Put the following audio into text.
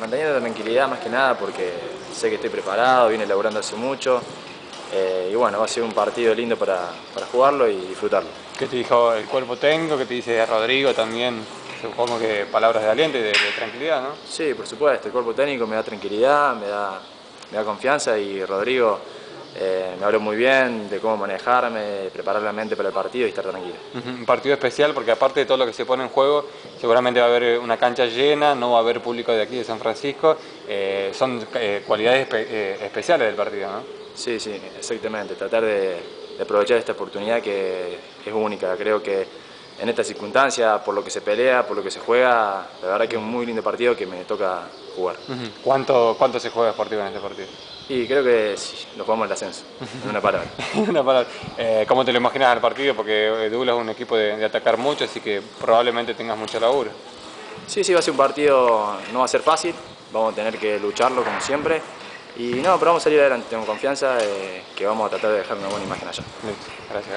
Manteniendo tranquilidad más que nada porque sé que estoy preparado, vine laburando hace mucho y bueno, va a ser un partido lindo para jugarlo y disfrutarlo. ¿Qué te dijo el cuerpo técnico? ¿Qué te dice Rodrigo también? Supongo que palabras de aliento y de tranquilidad, ¿no? Sí, por supuesto, el cuerpo técnico me da tranquilidad, me da confianza y Rodrigo me habló muy bien de cómo manejarme, preparar la mente para el partido y estar tranquilo. Un partido especial porque aparte de todo lo que se pone en juego, seguramente va a haber una cancha llena, no va a haber público de aquí de San Francisco, son cualidades especiales del partido, ¿no? Sí, sí, exactamente, tratar de aprovechar esta oportunidad que es única. Creo que en esta circunstancia, por lo que se pelea, por lo que se juega, la verdad que es un muy lindo partido que me toca jugar. ¿Cuánto se juega Sportivo en este partido? Y creo que sí, lo jugamos el ascenso, en una palabra. Una palabra. ¿Cómo te lo imaginas al partido? Porque Douglas es un equipo de atacar mucho, así que probablemente tengas mucho laburo. Sí, sí, va a ser un partido, no va a ser fácil, vamos a tener que lucharlo como siempre. Y no, pero vamos a salir adelante, tengo confianza que vamos a tratar de dejar una buena imagen allá. Listo, gracias.